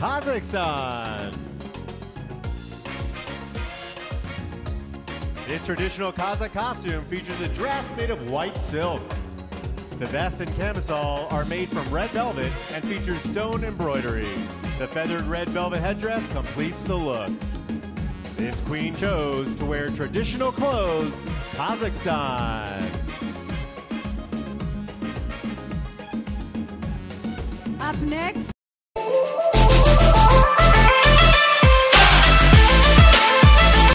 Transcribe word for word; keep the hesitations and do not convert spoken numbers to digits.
Kazakhstan. This traditional Kazakh costume features a dress made of white silk. The vest and camisole are made from red velvet and features stone embroidery. The feathered red velvet headdress completes the look. This queen chose to wear traditional clothes, Kazakhstan. Up next.